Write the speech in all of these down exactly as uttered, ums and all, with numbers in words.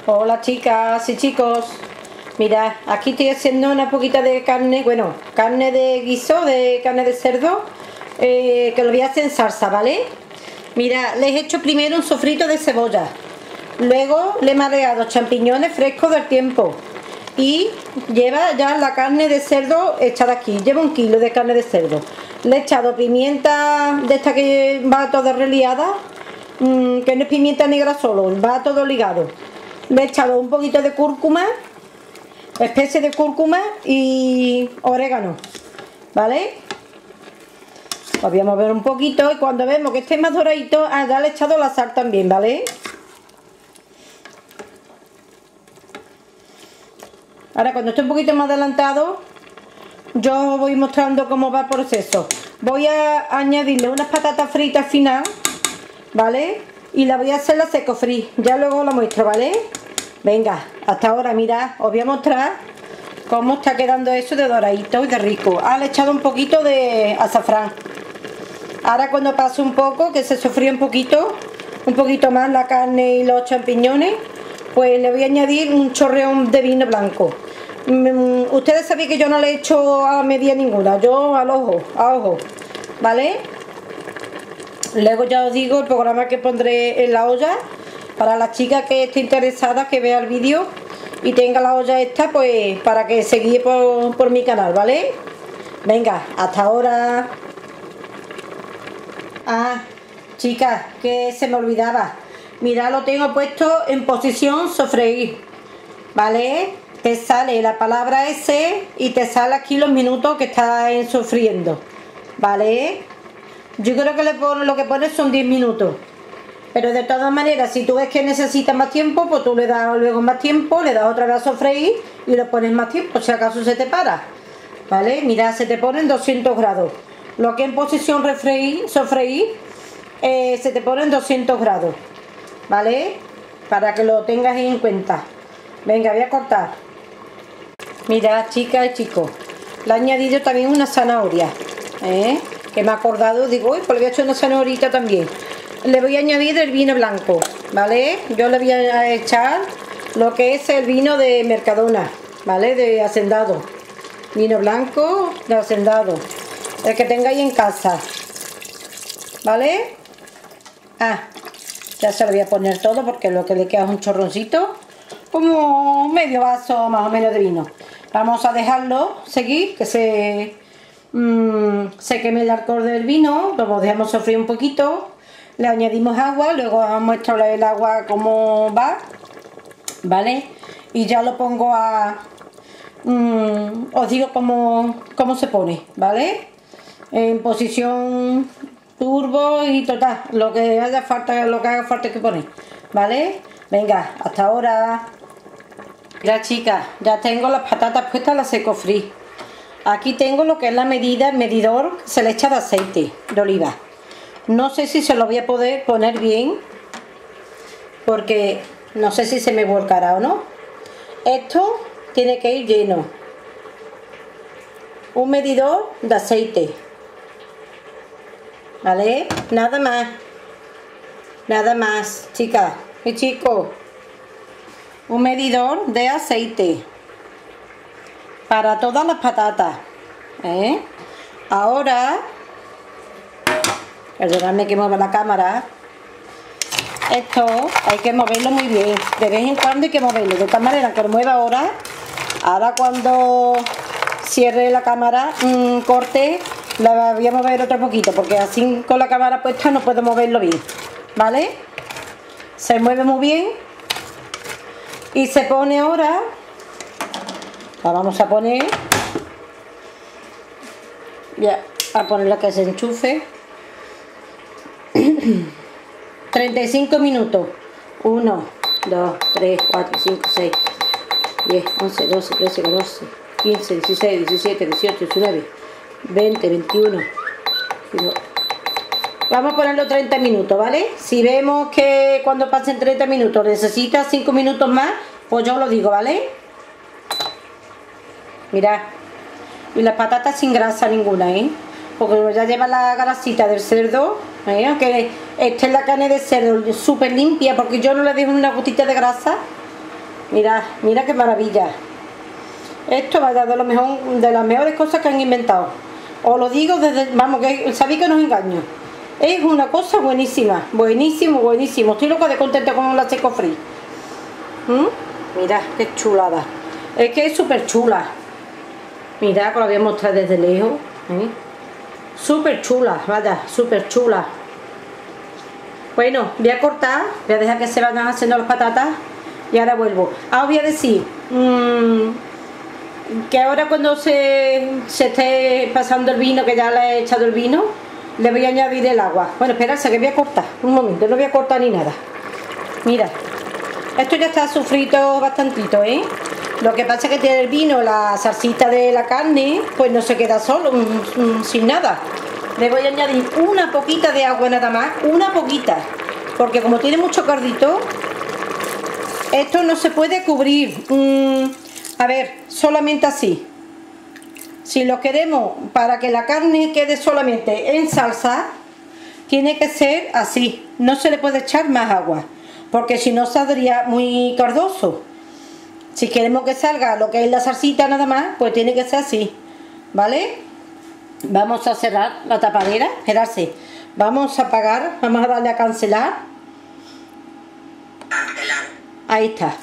Hola chicas y chicos, mirad, aquí estoy haciendo una poquita de carne, bueno, carne de guiso, de carne de cerdo, eh, que lo voy a hacer en salsa, ¿vale? Mirad, les he hecho primero un sofrito de cebolla, luego le he mareado champiñones frescos del tiempo y lleva ya la carne de cerdo echada aquí, lleva un kilo de carne de cerdo. Le he echado pimienta de esta que va toda reliada, mmm, que no es pimienta negra solo, va todo ligado. Le he echado un poquito de cúrcuma, especie de cúrcuma y orégano, ¿vale? Lo voy a mover un poquito y cuando vemos que esté más doradito, ah, ya le he echado la sal también, ¿vale? Ahora cuando esté un poquito más adelantado, yo os voy mostrando cómo va el proceso. Voy a añadirle unas patatas fritas al final, ¿vale? Y la voy a hacer la seco free, ya luego la muestro, ¿vale? Venga, hasta ahora, mirad, os voy a mostrar cómo está quedando eso de doradito y de rico. Ah, le he echado un poquito de azafrán. Ahora cuando pase un poco, que se sofríe un poquito, un poquito más la carne y los champiñones, pues le voy a añadir un chorreón de vino blanco. Mm, ustedes saben que yo no le he hecho a media ninguna, yo al ojo, a ojo, ¿vale? Luego ya os digo el programa que pondré en la olla. Para la chica que esté interesada, que vea el vídeo y tenga la olla esta, pues para que se guíe por, por mi canal, ¿vale? Venga, hasta ahora. Ah, chicas, que se me olvidaba. Mirad, lo tengo puesto en posición sofreír, ¿vale? Te sale la palabra S y te sale aquí los minutos que está en sofriendo, ¿vale? Yo creo que le pone, lo que pone son diez minutos. Pero de todas maneras, si tú ves que necesitas más tiempo, pues tú le das luego más tiempo, le das otra vez a sofreír y le pones más tiempo, si acaso se te para, ¿vale? Mira, se te pone en doscientos grados. Lo que en posición refreír, sofreír, eh, se te pone en doscientos grados, ¿vale? Para que lo tengas en cuenta. Venga, voy a cortar. Mira, chicas y chicos, le he añadido también una zanahoria, ¿eh? Que me ha acordado, digo, uy, pues le voy a echar una zanahorita también. Le voy a añadir el vino blanco, ¿vale? Yo le voy a echar lo que es el vino de Mercadona, ¿vale? De Hacendado. Vino blanco de Hacendado. El que tengáis en casa, ¿vale? Ah, ya se lo voy a poner todo porque lo que le queda es un chorroncito. Como medio vaso más o menos de vino. Vamos a dejarlo seguir, que se, mmm, se queme el alcohol del vino. Lo dejamos sofreír un poquito. Le añadimos agua, luego os muestro el agua cómo va, ¿vale? Y ya lo pongo a... Mmm, os digo cómo, cómo se pone, ¿vale? En posición turbo y total, lo que haga falta, lo que haga falta que poner, ¿vale? Venga, hasta ahora. Mira, chicas, ya tengo las patatas puestas a la seco free. Aquí tengo lo que es la medida, el medidor, se le echa de aceite de oliva. No sé si se lo voy a poder poner bien, porque no sé si se me volcará o no. Esto tiene que ir lleno. Un medidor de aceite, ¿vale? Nada más. Nada más, chicas y chicos. Un medidor de aceite para todas las patatas, ¿eh? Ahora... Perdonadme que mueva la cámara. Esto hay que moverlo muy bien. De vez en cuando hay que moverlo. De tal manera que lo mueva ahora. Ahora cuando cierre la cámara, mmm, corte, la voy a mover otro poquito. Porque así con la cámara puesta no puedo moverlo bien. ¿Vale? Se mueve muy bien. Y se pone ahora. La vamos a poner. Ya, a ponerla que se enchufe. treinta y cinco minutos. uno, dos, tres, cuatro, cinco, seis, diez, once, doce, trece, catorce, quince, dieciséis, diecisiete, dieciocho, diecinueve, veinte, veintiuno. Vamos a ponerlo treinta minutos, ¿vale? Si vemos que cuando pasen treinta minutos necesita cinco minutos más, pues yo os lo digo, ¿vale? Mirad. Y las patatas sin grasa ninguna, ¿eh? Porque ya lleva la grasita del cerdo, ¿eh? Aunque esté la carne de cerdo súper limpia, porque yo no le dejo una gotita de grasa, Mira, mira qué maravilla. Esto vaya de lo mejor, de las mejores cosas que han inventado. Os lo digo desde, vamos, que sabéis que no os engaño. Es una cosa buenísima, buenísimo, buenísimo. Estoy loca de contenta con la Checo Free. ¿Mm? Mira, qué chulada. Es que es súper chula. Mira, que lo voy a mostrar desde lejos. ¿Eh? Súper chula, vaya, súper chula. Bueno, voy a cortar, voy a dejar que se vayan haciendo las patatas y ahora vuelvo. Ahora voy a decir mmm, que ahora cuando se, se esté pasando el vino, que ya le he echado el vino, le voy a añadir el agua. Bueno, esperarse que voy a cortar, un momento, no voy a cortar ni nada. Mira, esto ya está sofrito bastantito, ¿eh? Lo que pasa es que tiene el vino, la salsita de la carne, pues no se queda solo, mm, mm, sin nada. Le voy a añadir una poquita de agua nada más, una poquita, porque como tiene mucho cardito, esto no se puede cubrir. Mm, a ver, solamente así. Si lo queremos para que la carne quede solamente en salsa, tiene que ser así, no se le puede echar más agua, porque si no saldría muy cardoso. Si queremos que salga lo que es la salsita nada más, pues tiene que ser así, ¿vale? Vamos a cerrar la tapadera, esperarse. Vamos a apagar, vamos a darle a cancelar. Ahí está.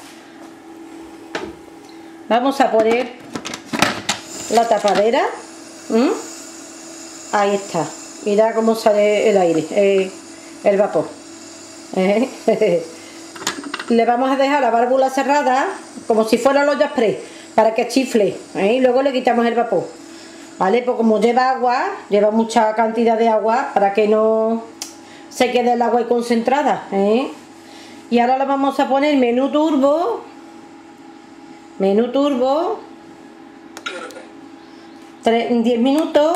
Vamos a poner la tapadera. ¿Mm? Ahí está. Mira cómo sale el aire, eh, el vapor. ¿Eh? Le vamos a dejar la válvula cerrada, como si fuera la olla express, para que chifle, ¿eh? Y luego le quitamos el vapor, ¿vale? Pues como lleva agua, lleva mucha cantidad de agua, para que no se quede el agua ahí concentrada, ¿eh? Y ahora le vamos a poner menú turbo, menú turbo, diez minutos,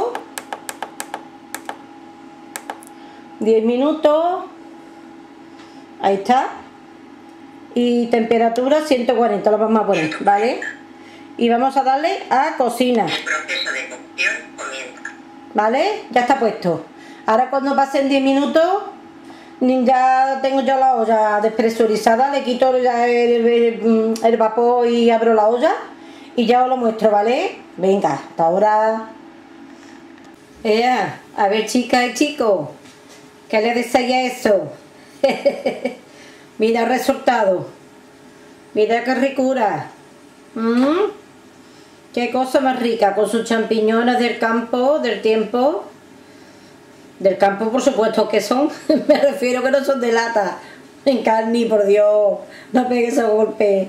diez minutos, ahí está. Y temperatura ciento cuarenta lo vamos a poner, ¿vale? Y vamos a darle a cocina. El proceso de cocción comienza. ¿Vale? Ya está puesto. Ahora cuando pasen diez minutos, ya tengo yo la olla despresurizada, le quito ya el, el, el vapor y abro la olla y ya os lo muestro, ¿vale? Venga, hasta ahora. Ea, a ver, chicas y chicos, ¿qué le decís a eso? Mira el resultado. Mira qué ricura. ¿Mm? Qué cosa más rica, con sus champiñones del campo, del tiempo. Del campo, por supuesto que son. Me refiero que no son de lata. En carne, por Dios. No pegue esos golpes.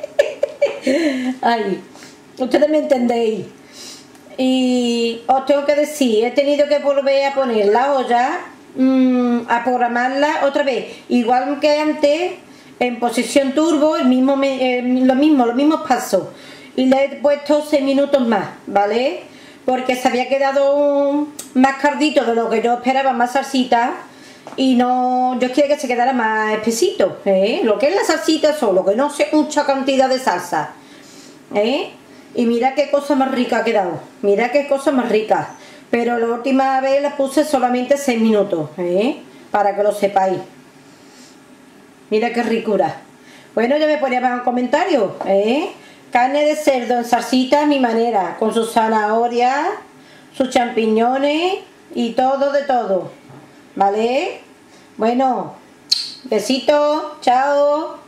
Ay, ustedes me entendéis. Y os tengo que decir, he tenido que volver a poner la olla, mmm, a programarla otra vez, igual que antes, en posición turbo, el mismo, eh, lo mismo, los mismos pasos, y le he puesto seis minutos más, ¿vale? Porque se había quedado más cardito de lo que yo esperaba, más salsita, y no, yo quería que se quedara más espesito, ¿eh? Lo que es la salsita solo, que no sea mucha cantidad de salsa, ¿eh? Y mira qué cosa más rica ha quedado, mira qué cosa más rica. Pero la última vez la puse solamente seis minutos, ¿eh? Para que lo sepáis. Mira qué ricura. Bueno, ya me ponían en comentarios, ¿eh? Carne de cerdo en salsita a mi manera, con sus zanahorias, sus champiñones y todo de todo, ¿vale? Bueno, besitos, chao.